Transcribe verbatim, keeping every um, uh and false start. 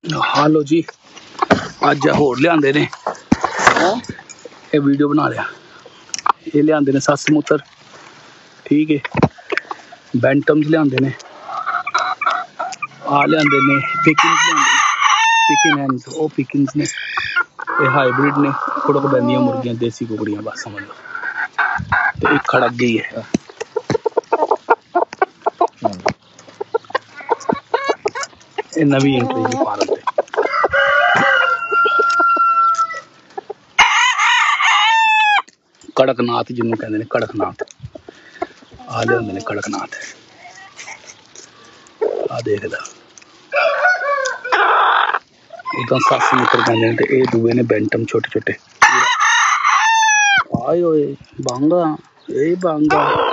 हाँ लो जी, अज होर लियादे ने ये वीडियो बना लिया। ये लियादे ने सस मूत्र, ठीक है। बैंटम्स लियादे ने, आ लियादे ने पिकिंस, लियादे पिकिन हैंस, ओ पिकिंस ने, ये हाईब्रिड ने, कुड़क बैंदियां मुर्गियां, देसी कुकड़ियां, बस समझ लो। तो एक खड़क गई है, ये नवी एंट्री है फार्म पे। कड़कनाथ जिन्होंने कहते हैं, कड़कनाथ आ लियादे ने, कड़कनाथ आ देख ला, उदा सस मूत्र कहते हैं। ये दुए ने बैंटम छोटे छोटे। आए ओए बांगा, ए बांगा।